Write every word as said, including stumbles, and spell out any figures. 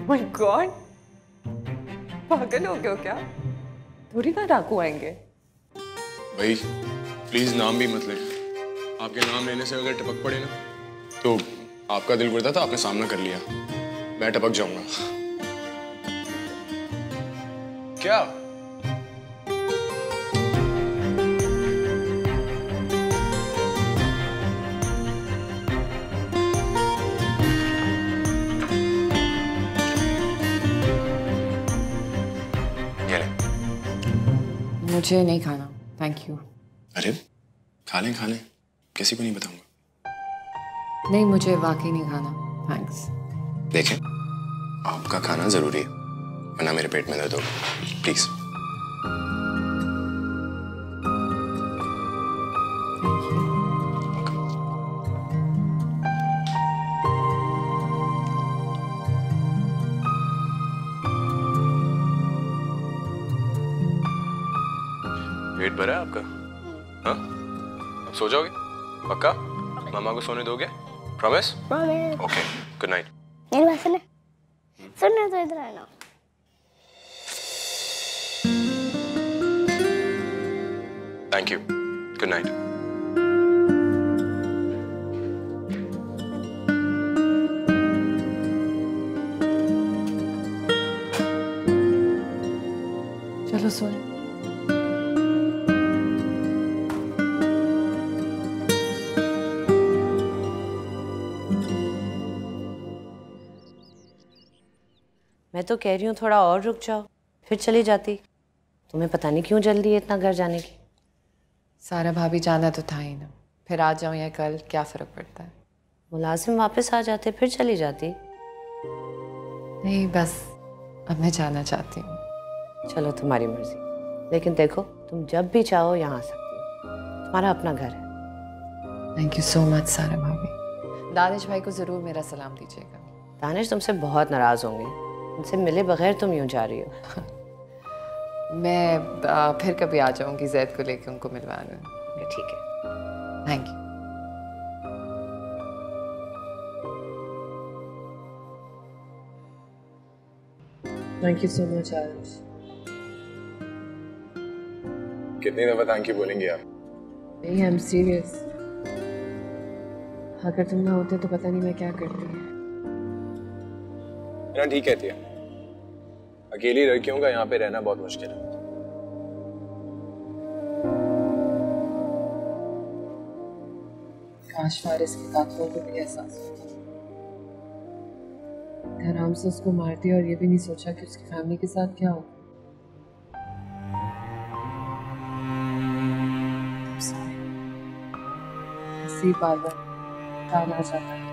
My God, पागल हो गए हो क्या? थोड़ी ना डाकू आएंगे। भाई प्लीज नाम भी मत ले। आपके नाम लेने से अगर टपक पड़े ना तो आपका दिल करता था आपने सामना कर लिया, मैं टपक जाऊंगा। क्या मुझे नहीं खाना, थैंक यू। अरे खा लें खा लें, किसी को नहीं बताऊंगा। नहीं, मुझे वाकई नहीं खाना, थैंक्स। देखें, आपका खाना जरूरी है वरना मेरे पेट में दर्द होगा। प्लीज। पेट भरा है आपका? हाँ, अब सो जाओगे पक्का? मामा को सोने दोगे? Promise? Promise. Okay, good night. मेरी बात सुने, सुनने तो इधर आना। Thank you, good night. चलो सोए। मैं तो कह रही हूँ थोड़ा और रुक जाओ, फिर चली जाती। तुम्हें पता नहीं क्यों जल्दी है इतना घर जाने की। सारा भाभी जाना तो था ही ना, फिर आज जाऊँ या कल क्या फर्क पड़ता है। मुलाजिम वापस आ जाते फिर चली जाती। नहीं बस अब मैं जाना चाहती हूँ। चलो तुम्हारी मर्जी, लेकिन देखो तुम जब भी चाहो यहाँ आ सकती हो, तुम्हारा अपना घर है। थैंक यू सो मच सारा भाभी। दानिश भाई को जरूर मेरा सलाम दीजिएगा। दानिश तुमसे बहुत नाराज होंगे, उनसे मिले बगैर तुम यूं जा रही हो। मैं आ, फिर कभी आ जाऊंगी जैद को लेके उनको मिलवाने। ठीक है, thank you. Thank you so much Ayush. कितनी दफा थैंक यू बोलेंगे आप? नहीं, आई एम सीरियस। अगर तुम ना होते तो पता नहीं मैं क्या करती। ना ठीक कहती है, अकेली लड़कियों का यहाँ पे रहना बहुत मुश्किल है। काश फारिस के कातलों को भी एहसास होता। आराम से उसको मार दिया और ये भी नहीं सोचा कि उसकी फैमिली के साथ क्या होगा। बार बार काल आ जाता है।